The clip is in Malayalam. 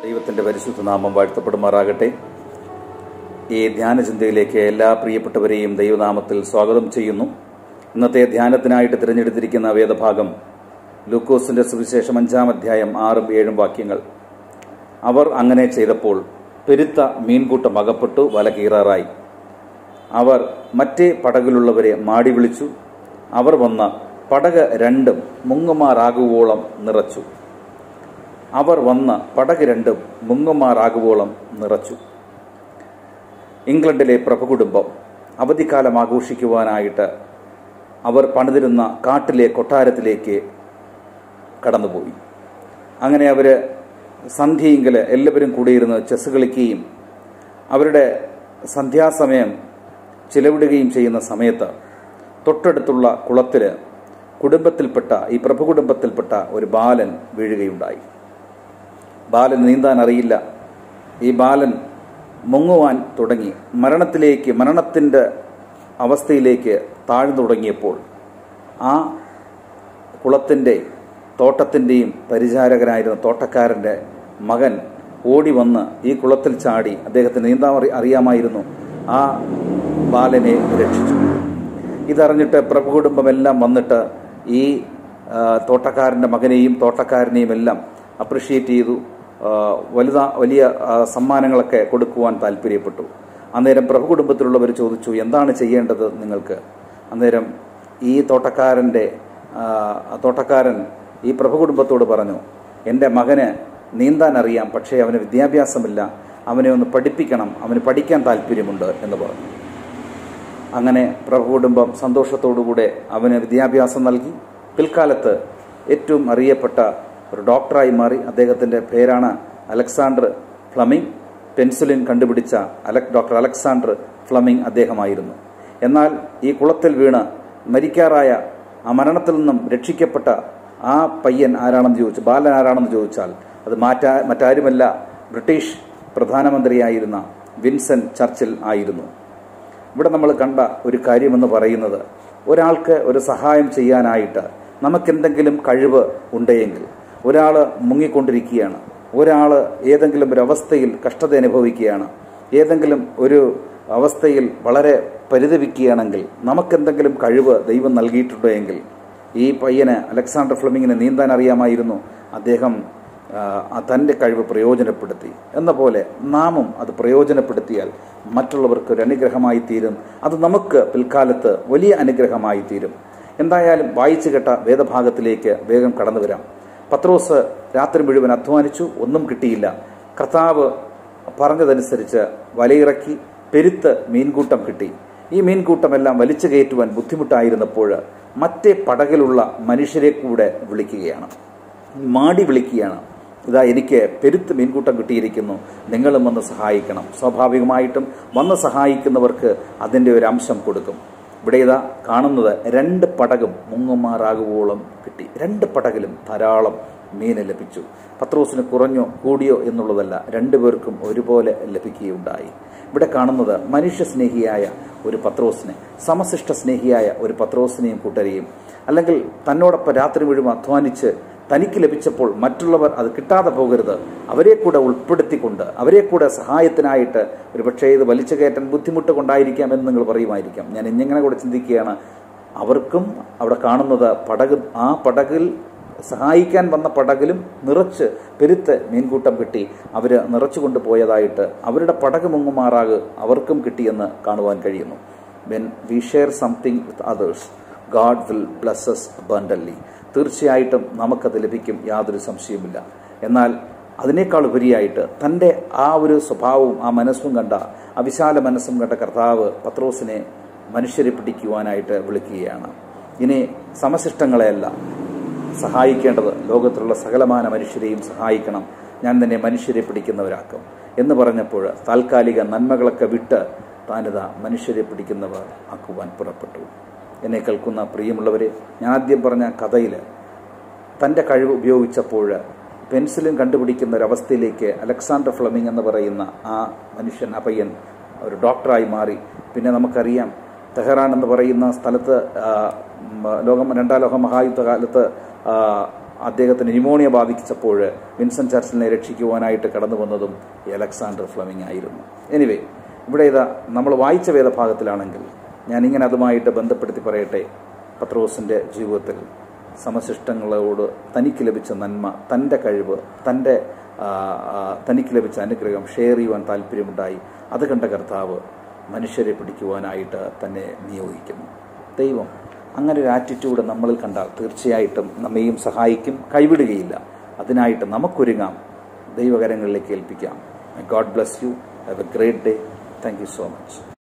ദൈവത്തിൻ്റെ പരിശുദ്ധ നാമം വാഴ്ത്തപ്പെടുമാറാകട്ടെ. ഈ ധ്യാനചിന്തയിലേക്ക് എല്ലാ പ്രിയപ്പെട്ടവരെയും ദൈവനാമത്തിൽ സ്വാഗതം ചെയ്യുന്നു. ഇന്നത്തെ ധ്യാനത്തിനായിട്ട് തിരഞ്ഞെടുത്തിരിക്കുന്ന വേദഭാഗം ലൂക്കോസിന്റെ സുവിശേഷം 5-ാം അധ്യായം 6-7 വാക്യങ്ങൾ. അവർ അങ്ങനെ ചെയ്തപ്പോൾ പെരുത്ത മീൻകൂട്ടം അകപ്പെട്ടു വല കീറാറായി. അവർ മറ്റേ പടകിലുള്ളവരെ മാടി വിളിച്ചു. അവർ വന്ന് പടക് രണ്ടും മുങ്ങുമാറാകുവോളം നിറച്ചു. ഇംഗ്ലണ്ടിലെ പ്രഭുകുടുംബം അവധിക്കാലം ആഘോഷിക്കുവാനായിട്ട് അവർ പണിതിരുന്ന കാട്ടിലെ കൊട്ടാരത്തിലേക്ക് കടന്നുപോയി. അങ്ങനെ അവർ സന്ധ്യയെങ്കിൽ എല്ലാവരും കൂടിയിരുന്ന് ചെസ് കളിക്കുകയും അവരുടെ സന്ധ്യാസമയം ചിലവിടുകയും ചെയ്യുന്ന സമയത്ത് തൊട്ടടുത്തുള്ള കുളത്തിൽ ഈ പ്രഭുകുടുംബത്തിൽപ്പെട്ട ഒരു ബാലൻ വീഴുകയുണ്ടായി. ബാലൻ നീന്താൻ അറിയില്ല. ഈ ബാലൻ മുങ്ങുവാൻ തുടങ്ങി. മരണത്തിൻ്റെ അവസ്ഥയിലേക്ക് താഴ്ന്നു തുടങ്ങിയപ്പോൾ ആ കുളത്തിൻ്റെ തോട്ടത്തിൻ്റെയും പരിചാരകനായിരുന്ന തോട്ടക്കാരൻ്റെ മകൻ ഓടി വന്ന് ഈ കുളത്തിൽ ചാടി, അദ്ദേഹത്തിന് നീന്താൻ അറിയാമായിരുന്നു, ആ ബാലനെ രക്ഷിച്ചു. ഇതറിഞ്ഞിട്ട് പ്രഭുകുടുംബമെല്ലാം വന്നിട്ട് ഈ തോട്ടക്കാരൻ്റെ മകനെയും തോട്ടക്കാരനെയും എല്ലാം അപ്രിഷ്യേറ്റ് ചെയ്തു. വലിയ സമ്മാനങ്ങളൊക്കെ കൊടുക്കുവാൻ താല്പര്യപ്പെട്ടു. അന്നേരം പ്രഭുകുടുംബത്തിലുള്ളവർ ചോദിച്ചു, എന്താണ് ചെയ്യേണ്ടത് നിങ്ങൾക്ക്? അന്നേരം ഈ തോട്ടക്കാരൻ ഈ പ്രഭുകുടുംബത്തോട് പറഞ്ഞു, എൻ്റെ മകന് നീന്താൻ അറിയാം, പക്ഷേ അവന് വിദ്യാഭ്യാസമില്ല, അവനെ ഒന്ന് പഠിപ്പിക്കണം, അവന് പഠിക്കാൻ താല്പര്യമുണ്ട് എന്ന് പറഞ്ഞു. അങ്ങനെ പ്രഭുകുടുംബം സന്തോഷത്തോടുകൂടെ അവന് വിദ്യാഭ്യാസം നൽകി. പിൽക്കാലത്ത് ഏറ്റവും അറിയപ്പെട്ട ഒരു ഡോക്ടറായി മാറി. അദ്ദേഹത്തിൻ്റെ പേരാണ് അലക്സാണ്ടർ ഫ്ലമിംഗ്. പെൻസിലിൻ കണ്ടുപിടിച്ച ഡോക്ടർ അലക്സാണ്ടർ ഫ്ലമിംഗ് അദ്ദേഹമായിരുന്നു. എന്നാൽ ഈ കുളത്തിൽ വീണ് മരിക്കാറായ, ആ മരണത്തിൽ നിന്നും രക്ഷിക്കപ്പെട്ട ആ പയ്യൻ ബാലൻ ആരാണെന്ന് ചോദിച്ചാൽ അത് മറ്റാരുമല്ല, ബ്രിട്ടീഷ് പ്രധാനമന്ത്രിയായിരുന്ന വിൻസൻ ചർച്ചിൽ ആയിരുന്നു. ഇവിടെ നമ്മൾ കണ്ട ഒരു കാര്യമെന്ന് പറയുന്നത്, ഒരാൾക്ക് ഒരു സഹായം ചെയ്യാനായിട്ട് നമുക്കെന്തെങ്കിലും കഴിവ് ഉണ്ടെങ്കിൽ, ഒരാൾ മുങ്ങിക്കൊണ്ടിരിക്കുകയാണ്, ഒരാൾ ഏതെങ്കിലും ഒരു അവസ്ഥയിൽ കഷ്ടത അനുഭവിക്കുകയാണ്, ഏതെങ്കിലും ഒരു അവസ്ഥയിൽ വളരെ പരിതപിക്കുകയാണെങ്കിൽ, നമുക്കെന്തെങ്കിലും കഴിവ് ദൈവം നൽകിയിട്ടുണ്ടെങ്കിൽ, ഈ പയ്യന് അലക്സാണ്ടർ ഫ്ലെമിങ്ങിന് നീന്താൻ അറിയാമായിരുന്നു. അദ്ദേഹം തൻ്റെ കഴിവ് പ്രയോജനപ്പെടുത്തി. എന്ന പോലെ നാമും അത് പ്രയോജനപ്പെടുത്തിയാൽ മറ്റുള്ളവർക്ക് ഒരു അനുഗ്രഹമായി തീരും. അത് നമുക്ക് പിൽക്കാലത്ത് വലിയ അനുഗ്രഹമായി തീരും. എന്തായാലും വായിച്ചു കേട്ട വേദഭാഗത്തിലേക്ക് വേഗം കടന്നു വരാം. പത്രോസ് രാത്രി മുഴുവൻ അധ്വാനിച്ചു, ഒന്നും കിട്ടിയില്ല. കർത്താവ് പറഞ്ഞതനുസരിച്ച് വലയിറക്കി, പെരുത്ത് മീൻകൂട്ടം കിട്ടി. ഈ മീൻകൂട്ടമെല്ലാം വലിച്ചു കയറ്റുവാൻ ബുദ്ധിമുട്ടായിരുന്നപ്പോൾ മറ്റേ പടകിലുള്ള മനുഷ്യരെ കൂടെ വിളിക്കുകയാണ്, മാടി വിളിക്കുകയാണ്. ഇതാ, എനിക്ക് പെരുത്ത് മീൻകൂട്ടം കിട്ടിയിരിക്കുന്നു, നിങ്ങളും വന്ന് സഹായിക്കണം. സ്വാഭാവികമായിട്ടും വന്ന് സഹായിക്കുന്നവർക്ക് അതിൻ്റെ ഒരു അംശം കൊടുക്കും. ഇവിടെ ഇതാ കാണുന്നത് 2 പടകും മുങ്ങുമാറാകുവോളം കിട്ടി. 2 പടകിലും ധാരാളം മീൻ ലഭിച്ചു. പത്രോസിന് കുറഞ്ഞോ കൂടിയോ എന്നുള്ളതല്ല, 2 പേർക്കും ഒരുപോലെ ലഭിക്കുകയുണ്ടായി. ഇവിടെ കാണുന്നത് മനുഷ്യസ്നേഹിയായ ഒരു പത്രോസിനെ, സമശിഷ്ട സ്നേഹിയായ ഒരു പത്രോസിനെയും കൂട്ടരെയും, അല്ലെങ്കിൽ തന്നോടൊപ്പം രാത്രി മുഴുവൻ അധ്വാനിച്ച് തനിക്ക് ലഭിച്ചപ്പോൾ മറ്റുള്ളവർ അത് കിട്ടാതെ പോകരുത്, അവരെ കൂടെ ഉൾപ്പെടുത്തിക്കൊണ്ട്, അവരെ കൂടെ സഹായത്തിനായിട്ട്, ഒരു പക്ഷേ ഇത് വലിച്ചു കയറ്റാൻ ബുദ്ധിമുട്ട് കൊണ്ടായിരിക്കാം എന്ന് നിങ്ങൾ പറയുമായിരിക്കാം. ഞാൻ ഇങ്ങനെ കൂടെ ചിന്തിക്കുകയാണ്, അവർക്കും അവിടെ കാണുന്നത് ആ പടകിൽ സഹായിക്കാൻ വന്ന പടകിലും നിറച്ച് പെരുത്ത് മീൻകൂട്ടം കിട്ടി. അവർ നിറച്ചു കൊണ്ടുപോയതായിട്ട്, അവരുടെ പടക് മുങ്ങുമാറാകെ അവർക്കും കിട്ടിയെന്ന് കാണുവാൻ കഴിയുന്നു. When we share something with others, God will bless us abundantly. തീർച്ചയായിട്ടും നമുക്കത് ലഭിക്കും, യാതൊരു സംശയവുമില്ല. എന്നാൽ അതിനേക്കാൾ ഉപരിയായിട്ട് തൻ്റെ ആ ഒരു സ്വഭാവവും ആ മനസ്സും കണ്ട, ആ വിശാല മനസ്സും കണ്ട കർത്താവ് പത്രോസിനെ മനുഷ്യരെ പിടിക്കുവാനായിട്ട് വിളിക്കുകയാണ്. ഇനി സമശിഷ്ടങ്ങളെയല്ല സഹായിക്കേണ്ടത്, ലോകത്തിലുള്ള സകലമാന മനുഷ്യരെയും സഹായിക്കണം, ഞാൻ തന്നെ മനുഷ്യരെ പിടിക്കുന്നവരാക്കും എന്ന് പറഞ്ഞപ്പോൾ താൽക്കാലിക നന്മകളൊക്കെ വിട്ട് താനിതാ മനുഷ്യരെ പിടിക്കുന്നവർ ആക്കുവാൻ പുറപ്പെട്ടു. എന്നെ കേൾക്കുന്ന പ്രിയമുള്ളവരെ, ഞാൻ ആദ്യം പറഞ്ഞ കഥയിൽ തൻ്റെ കഴിവ് ഉപയോഗിച്ചപ്പോൾ പെൻസിലും കണ്ടുപിടിക്കുന്ന ഒരവസ്ഥയിലേക്ക് അലക്സാണ്ടർ ഫ്ലെമിംഗ് എന്ന് പറയുന്ന ആ മനുഷ്യൻ, ആ പയ്യൻ ഒരു ഡോക്ടറായി മാറി. പിന്നെ നമുക്കറിയാം, തെഹ്റാൻ എന്ന് പറയുന്ന സ്ഥലത്ത് രണ്ടാം ലോക മഹായുദ്ധ കാലത്ത് അദ്ദേഹത്തിന് ന്യൂമോണിയ ബാധിച്ചപ്പോൾ വിൻസെന്റ് ചർച്ചിലിനെ രക്ഷിക്കുവാനായിട്ട് കടന്നു വന്നതും അലക്സാണ്ടർ ഫ്ലെമിംഗ് ആയിരുന്നു. എനിവേ, ഇവിടെ ഇതാ നമ്മൾ വായിച്ച വേദഭാഗത്തിലാണെങ്കിൽ ഞാനിങ്ങനെ അതുമായിട്ട് ബന്ധപ്പെടുത്തി പറയട്ടെ. പത്രോസിൻ്റെ ജീവിതത്തിൽ സമശിഷ്ടങ്ങളോട് തനിക്ക് ലഭിച്ച നന്മ, തൻ്റെ കഴിവ്, തനിക്ക് ലഭിച്ച അനുഗ്രഹം ഷെയർ ചെയ്യുവാൻ താല്പര്യമുണ്ടായി. അത് കണ്ട കർത്താവ് മനുഷ്യരെ പിടിക്കുവാനായിട്ട് തന്നെ നിയോഗിക്കുന്നു. ദൈവം അങ്ങനെ ഒരു ആറ്റിറ്റ്യൂഡ് നമ്മളിൽ കണ്ടാൽ തീർച്ചയായിട്ടും നമ്മെയും സഹായിക്കും, കൈവിടുകയില്ല. അതിനായിട്ട് നമുക്കൊരുങ്ങാം, ദൈവകരങ്ങളിലേക്ക് ഏൽപ്പിക്കാം. God bless you. Have a great day. Thank you so much.